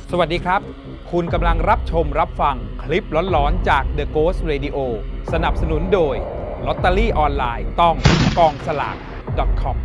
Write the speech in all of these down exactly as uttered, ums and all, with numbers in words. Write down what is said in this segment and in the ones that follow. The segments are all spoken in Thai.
สวัสดีครับคุณกำลังรับชมรับฟังคลิปหลอนๆจาก The Ghost Radio สนับสนุนโดยลอตเตอรี่ออนไลน์ต้องกองสลาก .com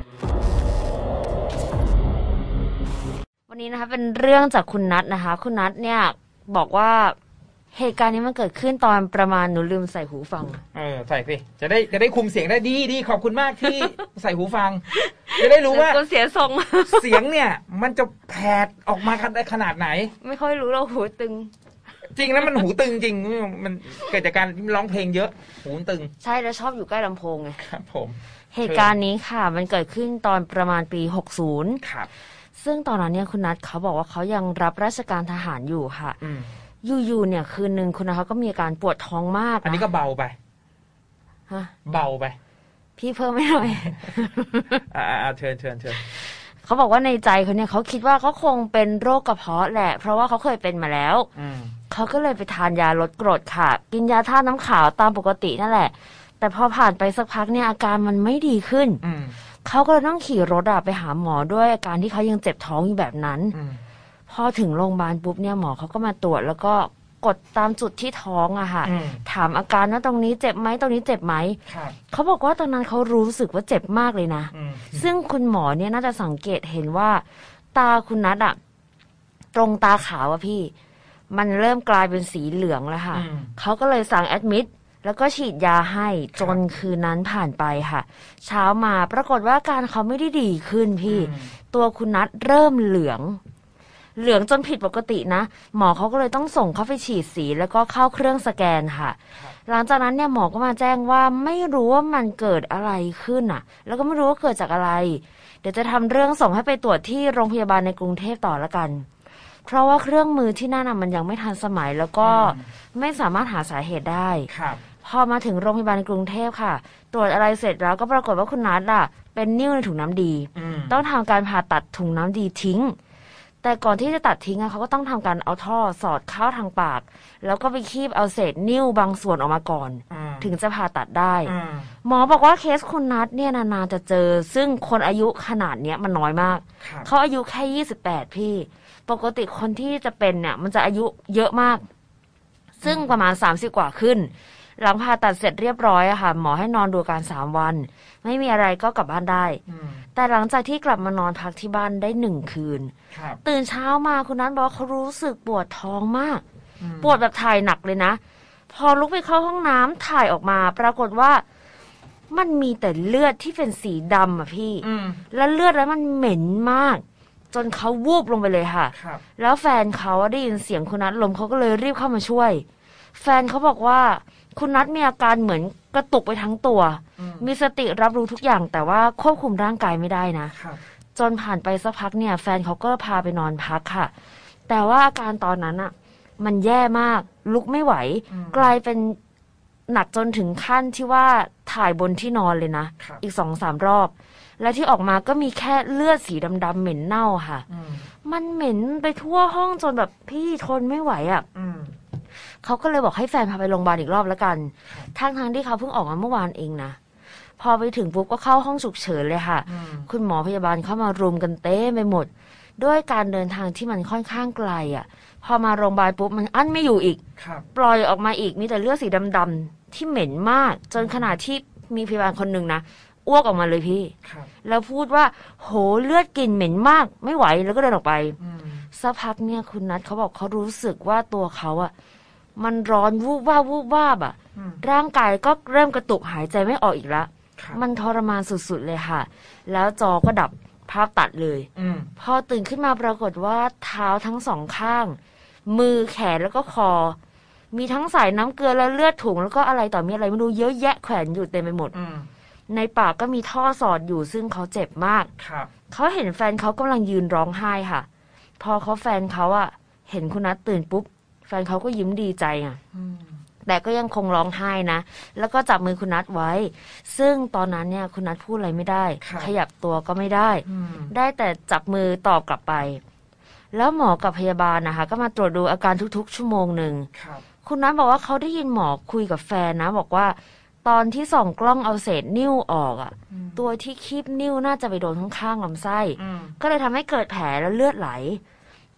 วันนี้นะคะเป็นเรื่องจากคุณนัทนะคะคุณนัทเนี่ยบอกว่าเหตุการณ์นี้มันเกิดขึ้นตอนประมาณหนูลืมใส่หูฟังเออใส่สิจะได้จะได้คุมเสียงได้ดีดีขอบคุณมากที่ ใส่หูฟังจะได้รู้ว่าเสียทรงเสียงเนี่ยมันจะแผดออกมาขนาดไหนไม่ค่อยรู้เราหูตึงจริงแล้วมันหูตึงจริงมันเกิดจากการร้องเพลงเยอะหูตึงใช่แล้วชอบอยู่ใกล้ลำโพงไงครับผมเหตุการณ์นี้ค่ะมันเกิดขึ้นตอนประมาณปีหกสิบครับซึ่งตอนนั้นเนี่ยคุณนัทเขาบอกว่าเขายังรับราชการทหารอยู่ค่ะอยู่ๆเนี่ยคืนนึงคุณนัทเขาก็มีอาการปวดท้องมากอันนี้ก็เบาไปฮะเบาไปพี่เพิ่มไม่หน่อยอ่าเชิญเชิญเชิญเขาบอกว่าในใจเขาเนี่ยเขาคิดว่าเขาคงเป็นโรคกระเพาะแหละเพราะว่าเขาเคยเป็นมาแล้วเขาก็เลยไปทานยาลดกรดค่ะกินยาธาตุน้ำขาวตามปกตินั่นแหละแต่พอผ่านไปสักพักเนี่ยอาการมันไม่ดีขึ้นเขาก็เลยต้องขี่รถอะไปหาหมอด้วยอาการที่เขายังเจ็บท้องอยู่แบบนั้นพอถึงโรงพยาบาลปุ๊บเนี่ยหมอเขาก็มาตรวจแล้วก็กดตามจุดที่ท้องอะค่ะถามอาการว่าตรงนี้เจ็บไหมตรงนี้เจ็บไหมเขาบอกว่าตอนนั้นเขารู้สึกว่าเจ็บมากเลยนะซึ่งคุณหมอเนี่ยน่าจะสังเกตเห็นว่าตาคุณนัทอะตรงตาขาวอะพี่มันเริ่มกลายเป็นสีเหลืองแล้วค่ะเขาก็เลยสั่งแอดมิดแล้วก็ฉีดยาให้จนคืนนั้นผ่านไปค่ะเช้ามาปรากฏว่าอาการเขาไม่ได้ดีขึ้นพี่ตัวคุณนัทเริ่มเหลืองเหลืองจนผิดปกตินะหมอเขาก็เลยต้องส่งเขาไปฉีดสีแล้วก็เข้าเครื่องสแกนค่ะหลังจากนั้นเนี่ยหมอก็มาแจ้งว่าไม่รู้ว่ามันเกิดอะไรขึ้นอ่ะแล้วก็ไม่รู้ว่าเกิดจากอะไรเดี๋ยวจะทำเรื่องส่งให้ไปตรวจที่โรงพยาบาลในกรุงเทพต่อละกันเพราะว่าเครื่องมือที่นั่นมันยังไม่ทันสมัยแล้วก็ไม่สามารถหาสาเหตุได้พอมาถึงโรงพยาบาลในกรุงเทพค่ะตรวจอะไรเสร็จแล้วก็ปรากฏว่าคุณนัทอ่ะเป็นนิ่วในถุงน้ำดีต้องทำการผ่าตัดถุงน้ำดีทิ้งแต่ก่อนที่จะตัดทิ้งอะเขาก็ต้องทำการเอาท่อสอดเข้าทางปากแล้วก็ไปคีบเอาเศษนิ่วบางส่วนออกมาก่อนถึงจะผ่าตัดได้หมอบอกว่าเคสคุณนัทเนี่ยนานๆจะเจอซึ่งคนอายุขนาดเนี้ยมันน้อยมากเขาอายุแค่ยี่สิบแปดพี่ปกติคนที่จะเป็นเนี่ยมันจะอายุเยอะมากซึ่งประมาณสามสิบกว่าขึ้นหลังผ่าตัดเสร็จเรียบร้อยอะค่ะหมอให้นอนดูอาการสามวันไม่มีอะไรก็กลับบ้านได้แต่หลังจากที่กลับมานอนพักที่บ้านได้หนึ่งคืนตื่นเช้ามาคุณนัทบอกว่าเขารู้สึกปวดท้องมากปวดแบบถ่ายหนักเลยนะพอลุกไปเข้าห้องน้ำถ่ายออกมาปรากฏว่ามันมีแต่เลือดที่เป็นสีดำอะพี่แล้วเลือดแล้วมันเหม็นมากจนเขาวูบลงไปเลยค่ะแล้วแฟนเขาได้ยินเสียงคุณนัทล้มเขาก็เลยรีบเข้ามาช่วยแฟนเขาบอกว่าคุณนัทมีอาการเหมือนกระตุกไปทั้งตัวมีสติรับรู้ทุกอย่างแต่ว่าควบคุมร่างกายไม่ได้นะจนผ่านไปสักพักเนี่ยแฟนเขาก็พาไปนอนพักค่ะแต่ว่าอาการตอนนั้นอ่ะมันแย่มากลุกไม่ไหวกลายเป็นหนักจนถึงขั้นที่ว่าถ่ายบนที่นอนเลยนะอีกสองสามรอบและที่ออกมาก็มีแค่เลือดสีดำๆเหม็นเน่าค่ะมันเหม็นไปทั่วห้องจนแบบพี่ทนไม่ไหวอ่ะเขาก็เลยบอกให้แฟนพาไปโรงพยาบาลอีกรอบแล้วกันทั้งทั้งที่เขาเพิ่งออกมาเมื่อวานเองนะพอไปถึงปุ๊บก็เข้าห้องฉุกเฉินเลยค่ะคุณหมอพยาบาลเข้ามารุมกันเต้ไปหมดด้วยการเดินทางที่มันค่อนข้างไกลอ่ะพอมาโรงพยาบาลปุ๊บมันอั้นไม่อยู่อีกปล่อยออกมาอีกมีแต่เลือดสีดำๆที่เหม็นมากจนขนาดที่มีพยาบาลคนหนึ่งนะอ้วกออกมาเลยพี่แล้วพูดว่าโหเลือดกลิ่นเหม็นมากไม่ไหวแล้วก็เดินออกไปสักพักเนี่ยคุณนัทเขาบอกเขารู้สึกว่าตัวเขาอ่ะมันร้อนวูบวาบวูบวาบอ่ะร่างกายก็เริ่มกระตุกหายใจไม่ออกอีกแล้วมันทรมานสุดๆเลยค่ะแล้วจอก็ดับภาพตัดเลยพอตื่นขึ้นมาปรากฏว่าเท้าทั้งสองข้างมือแขนแล้วก็คอมีทั้งสายน้ำเกลือและเลือดถุงแล้วก็อะไรต่อมีอะไรไม่รู้เยอะแยะแขวนอยู่เต็มไปหมดในปากก็มีท่อสอดอยู่ซึ่งเขาเจ็บมากเขาเห็นแฟนเขากำลังยืนร้องไห้ค่ะพอเขาแฟนเขาอะเห็นคุณนัทตื่นปุ๊บแฟนเขาก็ยิ้มดีใจอ่ะแต่ก็ยังคงร้องไห้นะแล้วก็จับมือคุณนัทไว้ซึ่งตอนนั้นเนี่ยคุณนัทพูดอะไรไม่ได้ขยับตัวก็ไม่ได้ได้แต่จับมือตอบกลับไปแล้วหมอกับพยาบาลนะคะก็มาตรวจดูอาการทุกๆชั่วโมงหนึ่งคุณนัทบอกว่าเขาได้ยินหมอคุยกับแฟนนะบอกว่าตอนที่ส่องกล้องเอาเศษนิ้วออกอ่ะตัวที่คีบนิ้วน่าจะไปโดนข้างๆลำไส้ก็เลยทำให้เกิดแผลแล้วเลือดไหล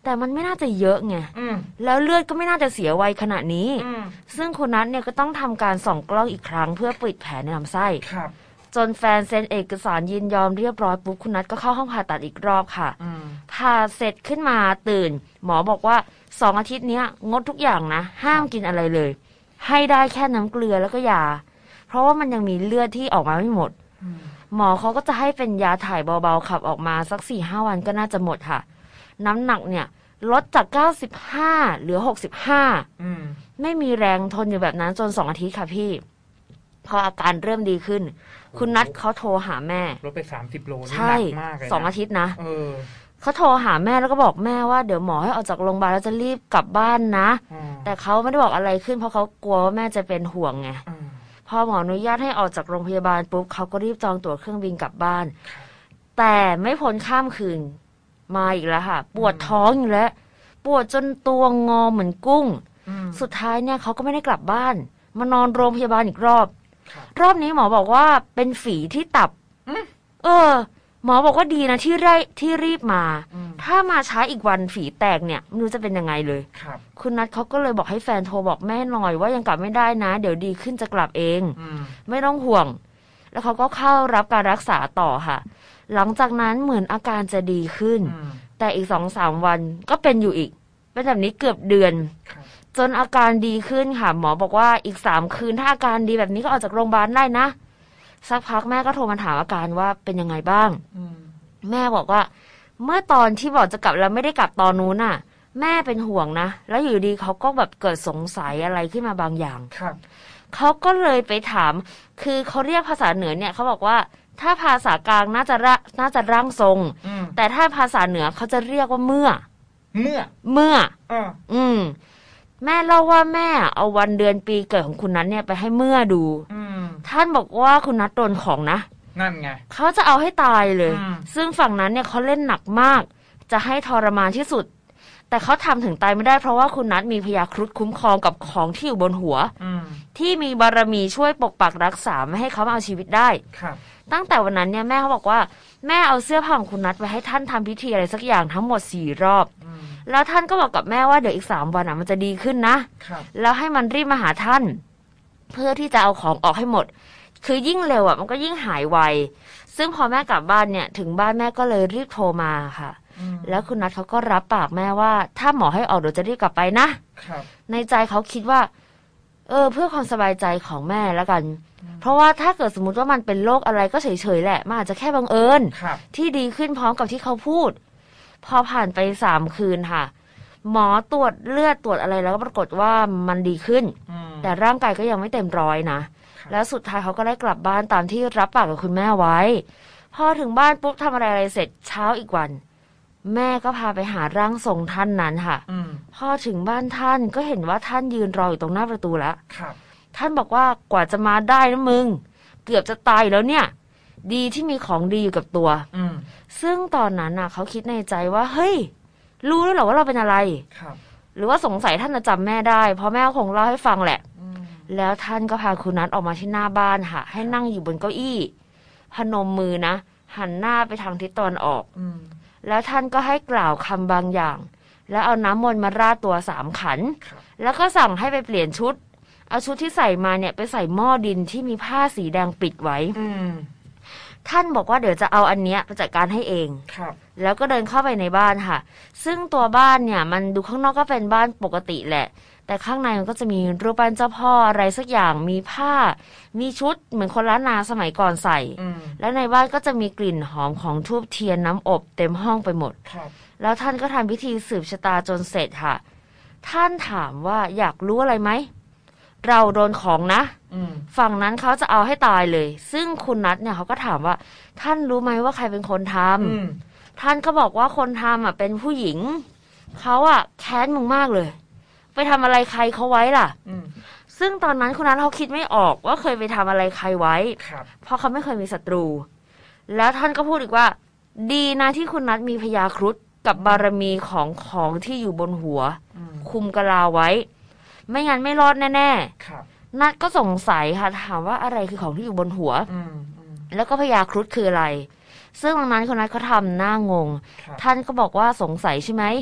แต่มันไม่น่าจะเยอะไงแล้วเลือดก็ไม่น่าจะเสียไวขนาดนี้ซึ่งคุณนัทเนี่ยก็ต้องทำการส่องกล้องอีกครั้งเพื่อปิดแผลในลำไส้จนแฟนเซ็นเอกสารยินยอมเรียบร้อยปุ๊บคุณนัทก็เข้าห้องผ่าตัดอีกรอบค่ะผ่าเสร็จขึ้นมาตื่นหมอบอกว่าสองอาทิตย์นี้งดทุกอย่างนะห้ามกินอะไรเลยให้ได้แค่น้ำเกลือแล้วก็ยาเพราะว่ามันยังมีเลือดที่ออกมาไม่หมดหมอเขาก็จะให้เป็นยาถ่ายเบาๆขับออกมาสัก สี่ห้า วันก็น่าจะหมดค่ะน้ำหนักเนี่ยลดจากเก้าสิบห้าเหลือหกสิบห้าอืมไม่มีแรงทนอยู่แบบนั้นจนสองอาทิตย์ค่ะพี่พออาการเริ่มดีขึ้นคุณนัทเขาโทรหาแม่ลดไปสามสิบโลนี่หนักมากเลยนะสองอาทิตย์นะเออเขาโทรหาแม่แล้วก็บอกแม่ว่าเดี๋ยวหมอให้ออกจากโรงพยาบาลแล้วจะรีบกลับบ้านนะแต่เขาไม่ได้บอกอะไรขึ้นเพราะเขากลัวว่าแม่จะเป็นห่วงไงพอหมออนุญาตให้ออกจากโรงพยาบาลปุ๊บเขาก็รีบจองตั๋วเครื่องบินกลับบ้านแต่ไม่พ้นข้ามคืนมาอีกแล้วค่ะปวดท้องอยู่แล้วปวดจนตัวงอเหมือนกุ้งสุดท้ายเนี่ยเขาก็ไม่ได้กลับบ้านมานอนโรงพยาบาลอีกรอบรอบนี้หมอบอกว่าเป็นฝีที่ตับเออหมอบอกว่าดีนะที่ไร่ที่รีบมาถ้ามาช้าอีกวันฝีแตกเนี่ยไม่รู้จะเป็นยังไงเลยคุณนัทเขาก็เลยบอกให้แฟนโทรบอกแม่หน่อยว่ายังกลับไม่ได้นะเดี๋ยวดีขึ้นจะกลับเองไม่ต้องห่วงแล้วเขาก็เข้ารับการรักษาต่อค่ะหลังจากนั้นเหมือนอาการจะดีขึ้นแต่อีก สองสาม วันก็เป็นอยู่อีกเป็นแบบนี้เกือบเดือนจนอาการดีขึ้นค่ะหมอบอกว่าอีกสามคืนถ้าอาการดีแบบนี้ก็ออกจากโรงพยาบาลได้นะสักพักแม่ก็โทรมาถามอาการว่าเป็นยังไงบ้างแม่บอกว่าเมื่อตอนที่บอกจะกลับแล้วไม่ได้กลับตอนนู้นน่ะแม่เป็นห่วงนะแล้วอยู่ดีเขาก็แบบเกิดสงสัยอะไรขึ้นมาบางอย่างเขาก็เลยไปถามคือเขาเรียกภาษาเหนือเนี่ยเขาบอกว่าถ้าภาษากลางน่าจะระน่าจะร่างทรงแต่ถ้าภาษาเหนือเขาจะเรียกว่าเมื่อเมื่อเมื่ออืมแม่เล่าว่าแม่เอาวันเดือนปีเกิดของคุณนัทเนี่ยไปให้เมื่อดูท่านบอกว่าคุณนัทโดนของนะนั่นไงเขาจะเอาให้ตายเลยซึ่งฝั่งนั้นเนี่ยเขาเล่นหนักมากจะให้ทรมานที่สุดแต่เขาทำถึงตายไม่ได้เพราะว่าคุณนัทมีพญาครุฑคุ้มครองกับของที่อยู่บนหัวที่มีบารมีช่วยปกปักรักษาไม่ให้เขามาเอาชีวิตได้ตั้งแต่วันนั้นเนี่ยแม่เขาบอกว่าแม่เอาเสื้อผ้าของคุณนัทไปให้ท่านทำพิธีอะไรสักอย่างทั้งหมดสี่รอบแล้วท่านก็บอกกับแม่ว่าเดี๋ยวอีกสามวันอ่ะมันจะดีขึ้นนะแล้วให้มันรีบมาหาท่านเพื่อที่จะเอาของออกให้หมดคือยิ่งเร็วอ่ะมันก็ยิ่งหายไวซึ่งพอแม่กลับบ้านเนี่ยถึงบ้านแม่ก็เลยรีบโทรมาค่ะแล้วคุณนัทเขาก็รับปากแม่ว่าถ้าหมอให้ออกเดี๋ยวจะรีบกลับไปนะในใจเขาคิดว่าเออเพื่อความสบายใจของแม่แล้วกันเพราะว่าถ้าเกิดสมมติว่ามันเป็นโรคอะไรก็เฉยๆแหละมันอาจจะแค่บังเอิญที่ดีขึ้นพร้อมกับที่เขาพูดพอผ่านไปสามคืนค่ะหมอตรวจเลือดตรวจอะไรแล้วก็ปรากฏว่ามันดีขึ้นแต่ร่างกายก็ยังไม่เต็มร้อยนะแล้วสุดท้ายเขาก็ได้กลับบ้านตามที่รับปากกับคุณแม่ไว้พอถึงบ้านปุ๊บทำอะไรอะไรเสร็จเช้าอีกวันแม่ก็พาไปหาร่างทรงท่านนั้นค่ะพอถึงบ้านท่านก็เห็นว่าท่านยืนรออยู่ตรงหน้าประตูแล้วท่านบอกว่ากว่าจะมาได้นะมึงเกือบจะตายแล้วเนี่ยดีที่มีของดีอยู่กับตัวซึ่งตอนนั้นน่ะเขาคิดในใจว่าเฮ้ยรู้แล้วเหรอว่าเราเป็นอะไรหรือว่าสงสัยท่านจะจำแม่ได้เพราะแม่คงเล่าให้ฟังแหละแล้วท่านก็พาคุณนัทออกมาที่หน้าบ้านค่ะให้นั่งอยู่บนเก้าอี้พนมมือนะหันหน้าไปทางทิศตะวันออกแล้วท่านก็ให้กล่าวคำบางอย่างแล้วเอาน้ำมนต์มาราดตัวสามขันแล้วก็สั่งให้ไปเปลี่ยนชุดเอาชุดที่ใส่มาเนี่ยไปใส่หม้อดินที่มีผ้าสีแดงปิดไว้ท่านบอกว่าเดี๋ยวจะเอาอันเนี้ยไปจัดการให้เองแล้วก็เดินเข้าไปในบ้านค่ะซึ่งตัวบ้านเนี่ยมันดูข้างนอกก็เป็นบ้านปกติแหละแต่ข้างในมันก็จะมีรูปปั้นเจ้าพ่ออะไรสักอย่างมีผ้ามีชุดเหมือนคนล้านนาสมัยก่อนใส่แล้วในบ้านก็จะมีกลิ่นหอมของธูปเทียนน้ำอบเต็มห้องไปหมดแล้วท่านก็ทำพิธีสืบชะตาจนเสร็จค่ะท่านถามว่าอยากรู้อะไรไหมเราโดนของนะฝั่งนั้นเขาจะเอาให้ตายเลยซึ่งคุณนัทเนี่ยเขาก็ถามว่าท่านรู้ไหมว่าใครเป็นคนทำท่านก็บอกว่าคนทำอ่ะเป็นผู้หญิงเขาอ่ะแค้นมึงมากเลยไปทำอะไรใครเขาไว้ล่ะซึ่งตอนนั้นคุณนัทเขาคิดไม่ออกว่าเคยไปทำอะไรใครไว้เพราะเขาไม่เคยมีศัตรูแล้วท่านก็พูดอีกว่าดีนะที่คุณนัทมีพญาครุฑกับบารมีของของที่อยู่บนหัวคุมกะลาไว้ไม่งั้นไม่รอดแน่ๆนัทก็สงสัยค่ะถามว่าอะไรคือของที่อยู่บนหัวแล้วก็พญาครุฑคืออะไรซึ่งตรงนั้นคุณนัทเขาทำหน้างงท่านก็บอกว่าสงสัยใช่ไหม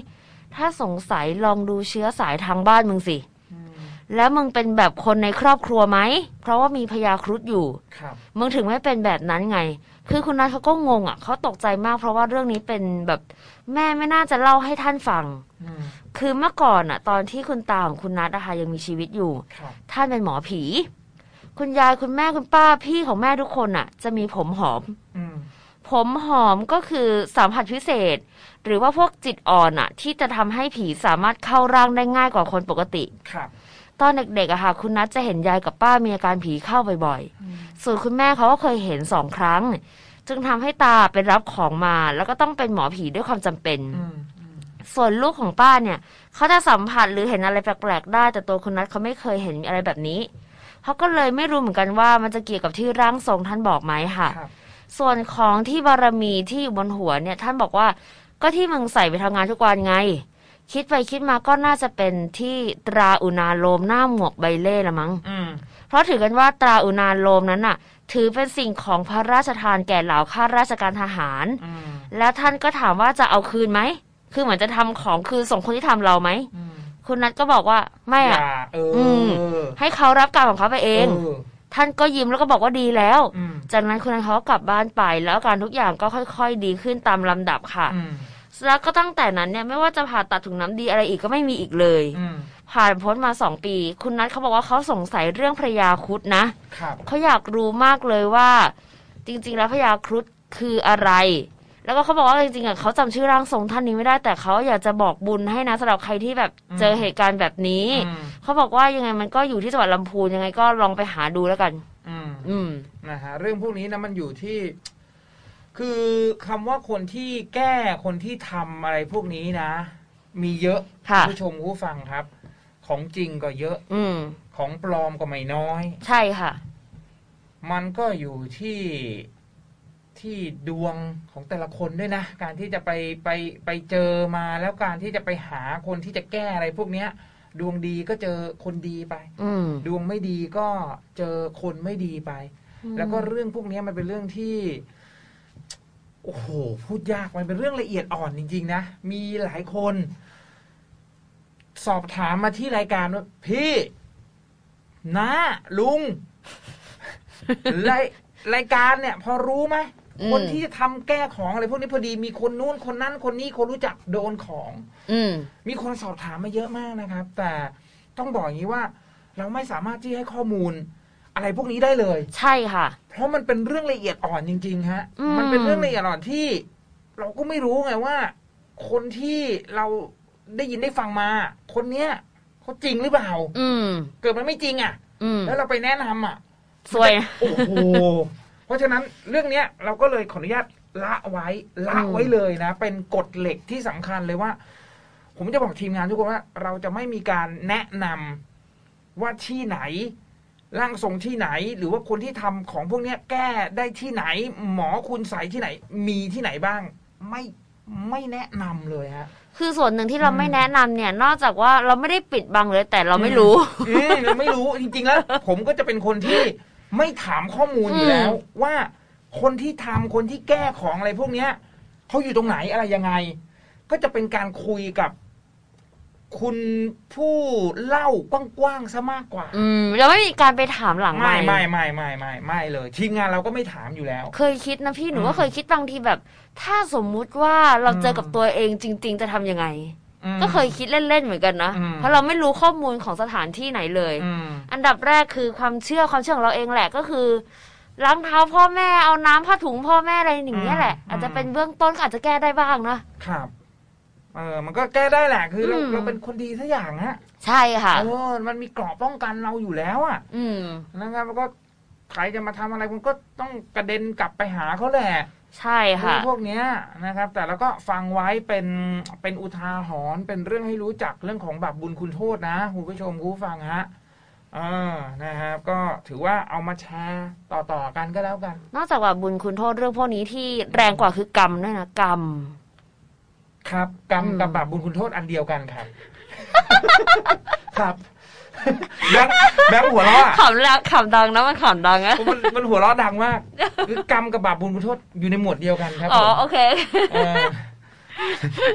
ถ้าสงสัยลองดูเชื้อสายทางบ้านมึงสิแล้วมึงเป็นแบบคนในครอบครัวไหมเพราะว่ามีพญาครุฑอยู่มึงถึงไม่เป็นแบบนั้นไงคือคุณนัทเขาก็งงอ่ะเขาตกใจมากเพราะว่าเรื่องนี้เป็นแบบแม่ไม่น่าจะเล่าให้ท่านฟังคือเมื่อก่อนอ่ะตอนที่คุณตาของคุณนัทนะคะยังมีชีวิตอยู่ท่านเป็นหมอผีคุณยายคุณแม่คุณป้าพี่ของแม่ทุกคนอ่ะจะมีผมหอมผมหอมก็คือสัมผัสพิเศษหรือว่าพวกจิตอ่อนอ่ะที่จะทำให้ผีสามารถเข้าร่างได้ง่ายกว่าคนปกติตอนเด็กๆอะค่ะคุณนัทจะเห็นยายกับป้ามีอาการผีเข้าบ่อยๆส่วนคุณแม่เขาก็เคยเห็นสองครั้งจึงทำให้ตาไปรับของมาแล้วก็ต้องเป็นหมอผีด้วยความจำเป็นส่วนลูกของป้าเนี่ยเขาจะสัมผัสหรือเห็นอะไรแปลกๆได้แต่ตัวคุณนัทเขาไม่เคยเห็นอะไรแบบนี้เขาก็เลยไม่รู้เหมือนกันว่ามันจะเกี่ยวกับที่ร่างทรงท่านบอกไหมค่ะส่วนของที่บารมีที่อยู่บนหัวเนี่ยท่านบอกว่าก็ที่มึงใส่ไปทำงานทุกวันไงคิดไปคิดมาก็น่าจะเป็นที่ตราอุณาโลมหน้าหมวกใบเล่ละมั้งเพราะถือกันว่าตราอุณาโลมนั้นน่ะถือเป็นสิ่งของพระราชทานแก่เหล่าข้าราชการทหารแล้วท่านก็ถามว่าจะเอาคืนไหมคือเหมือนจะทำของคืนส่งคนที่ทำเราไหมคุณนัทก็บอกว่าไม่อ่ะให้เขารับกรรมของเขาไปเองท่านก็ยิ้มแล้วก็บอกว่าดีแล้วจากนั้นคุณนัทเขาก็กลับบ้านไปแล้วอาการทุกอย่างก็ค่อยๆดีขึ้นตามลำดับค่ะแล้วก็ตั้งแต่นั้นเนี่ยไม่ว่าจะผ่าตัดถุงน้ำดีอะไรอีกก็ไม่มีอีกเลยผ่านพ้นมาสองปีคุณนัทเขาบอกว่าเขาสงสัยเรื่องพญาครุฑนะเขาอยากรู้มากเลยว่าจริงๆแล้วพญาครุฑคืออะไรแล้วก็เขาบอกว่าจริงๆอ่ะเขาจำชื่อร่างทรงท่านนี้ไม่ได้แต่เขาอยากจะบอกบุญให้นะสำหรับใครที่แบบเจอเหตุการณ์แบบนี้เขาบอกว่ายังไงมันก็อยู่ที่จังหวัดลำพูนยังไงก็ลองไปหาดูแล้วกันอืมอืมนะฮะเรื่องพวกนี้นะมันอยู่ที่คือคำว่าคนที่แก้คนที่ทำอะไรพวกนี้นะมีเยอะผู้ชมผู้ฟังครับของจริงก็เยอะอืมของปลอมก็ไม่น้อยใช่ค่ะมันก็อยู่ที่ที่ดวงของแต่ละคนด้วยนะการที่จะไปไปไปเจอมาแล้วการที่จะไปหาคนที่จะแก้อะไรพวกเนี้ยดวงดีก็เจอคนดีไปดวงไม่ดีก็เจอคนไม่ดีไปแล้วก็เรื่องพวกนี้มันเป็นเรื่องที่โอ้โหพูดยากมันเป็นเรื่องละเอียดอ่อนจริงๆนะมีหลายคนสอบถามมาที่รายการว่าพี่น้าลุง รายรายการเนี่ยพอรู้ไหมคนที่จะทำแก้ของอะไรพวกนี้พอดีมีคนนู้นคนนั้นคนนี้คนรู้จักโดนของมีคนสอบถามมาเยอะมากนะครับแต่ต้องบอกอย่างนี้ว่าเราไม่สามารถที่ให้ข้อมูลอะไรพวกนี้ได้เลยใช่ค่ะเพราะมันเป็นเรื่องละเอียดอ่อนจริงๆฮะมันเป็นเรื่องละเอียดอ่อนที่เราก็ไม่รู้ไงว่าคนที่เราได้ยินได้ฟังมาคนเนี้ยเขาจริงหรือเปล่าเกิดมันไม่จริงอ่ะแล้วเราไปแนะนำอ่ะสวยโอ้โหเพราะฉะนั้นเรื่องเนี้ยเราก็เลยขออนุญาตละไว้ละไว้เลยนะเป็นกฎเหล็กที่สำคัญเลยว่าผมจะบอกทีมงานทุกคนว่าเราจะไม่มีการแนะนำว่าที่ไหนร่างทรงที่ไหนหรือว่าคนที่ทำของพวกนี้แก้ได้ที่ไหนหมอคุณใส่ที่ไหนมีที่ไหนบ้างไม่ไม่แนะนำเลยฮะคือส่วนหนึ่งที่เราไม่แนะนำเนี่ยนอกจากว่าเราไม่ได้ปิดบังเลยแต่เราไม่รู้เราไม่รู้จริงๆแล้วผมก็จะเป็นคนที่ไม่ถามข้อมูลอยู่แล้วว่าคนที่ทำคนที่แก้ของอะไรพวกนี้เขาอยู่ตรงไหนอะไรยังไงก็จะเป็นการคุยกับคุณผู้เล่ากว้างๆซะมากกว่าอืมเราไม่มีการไปถามหลังไม่ไม่ไม่ไม่ไม่ไม่เลยทีมงานเราก็ไม่ถามอยู่แล้วเคยคิดนะพี่หนูก็เคยคิดบางทีแบบถ้าสมมุติว่าเราเจอกับตัวเองจริงๆจะทำยังไงก็เคยคิดเล่นๆเหมือนกันนะเพราะเราไม่รู้ข้อมูลของสถานที่ไหนเลยอันดับแรกคือความเชื่อความเชื่อของเราเองแหละก็คือล้างเท้าพ่อแม่เอาน้ำผ้าถุงพ่อแม่อะไรอย่างเงี้ยแหละอาจจะเป็นเบื้องต้นอาจจะแก้ได้บ้างนะครับเออมันก็แก้ได้แหละคือเราเราเป็นคนดีทุกอย่างฮะใช่ค่ะเออมันมีเกราะป้องกันเราอยู่แล้วอ่ะอืมนะครับมันก็ใครจะมาทำอะไรมันก็ต้องกระเด็นกลับไปหาเขาแหละใช่ค่ะพวกเนี้ยนะครับแต่แล้วก็ฟังไว้เป็นเป็นอุทาหรณ์เป็นเรื่องให้รู้จักเรื่องของบาปบุญคุณโทษนะคุณผู้ชมคุณฟังฮะเออนะครับก็ถือว่าเอามาแชร์ต่อๆกันก็แล้วกันนอกจากบาปบุญคุณโทษเรื่องพวกนี้ที่แรงกว่าคือกรรมด้วยนะกรรมครับกรรมกับบาปบุญคุณโทษอันเดียวกันครับครับแบงค์แบงค์หัวเราะขำแล้วขำดังนะมันขำดังอะมันมันหัวเราะดังมากคือกรรมกับบาปบุญคุณโทษอยู่ในหมวดเดียวกันครับอ๋อโอเคเอ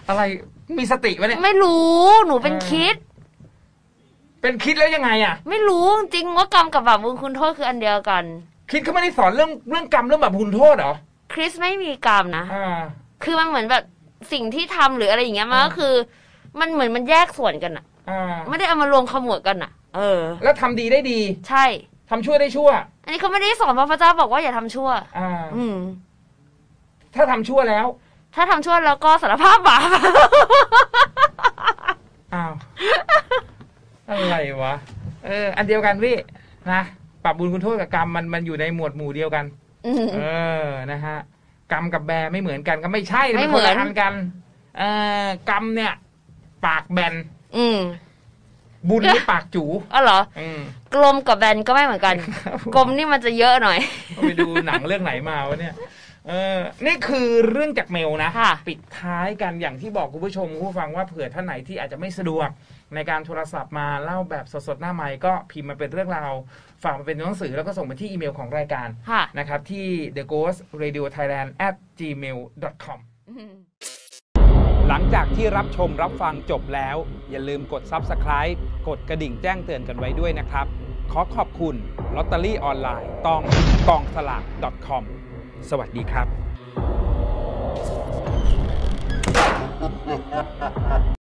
อะไรมีสติวะเนี่ยไม่รู้หนูเป็นคิดเป็นคิดแล้วยังไงอ่ะไม่รู้จริงว่ากรรมกับบาปบุญคุณโทษคืออันเดียวกันคิดเขาไม่ได้สอนเรื่องเรื่องกรรมเรื่องบาปบุญโทษเหรอคริสไม่มีกรรมนะคือมันเหมือนแบบสิ่งที่ทำหรืออะไรอย่างเงี้ยมันก็คือมันเหมือนมันแยกส่วนกันอ่ะไม่ได้เอามารวมขมวดกันอ่ะเออแล้วทำดีได้ดีใช่ทำชั่วได้ชั่วอันนี้เขาไม่ได้สอนพระเจ้าบอกว่าอย่าทำชั่วอ่าอืมถ้าทำชั่วแล้วถ้าทำชั่วแล้วก็สารภาพบาปอ้าวอะไรวะเอออันเดียวกันพี่นะบาปบุญคุณโทษกับกรรมมันมันอยู่ในหมวดหมู่เดียวกันเออนะฮะกรรมกับแบไม่เหมือนกันก็ไม่ใช่ไม่เหมือนกันเออกรรมเนี่ยปากแบนอืมบุญนี่ปากจู๋อ๋อเหรอกลมกับแบนก็ไม่เหมือนกันกลมนี่มันจะเยอะหน่อยไปดูหนังเรื่องไหนมาวะเนี่ยเออนี่คือเรื่องจากเมลนะปิดท้ายกันอย่างที่บอกคุณผู้ชมคุณผู้ฟังว่าเผื่อท่านไหนที่อาจจะไม่สะดวกในการโทรศัพท์มาเล่าแบบสดๆหน้าไมค์ก็พิมพ์มาเป็นเรื่องราวฝากมาเป็นหนังสือแล้วก็ส่งไปที่อีเมลของรายการนะครับที่ เดอะ โกสต์ เรดิโอ ไทยแลนด์ แอท จีเมล ดอท คอมหลังจากที่รับชมรับฟังจบแล้วอย่าลืมกด ซับสไครบ์ กดกระดิ่งแจ้งเตือนกันไว้ด้วยนะครับขอขอบคุณลอตเตอรี่ออนไลน์ต้องกองสลาก ดอท คอม สวัสดีครับ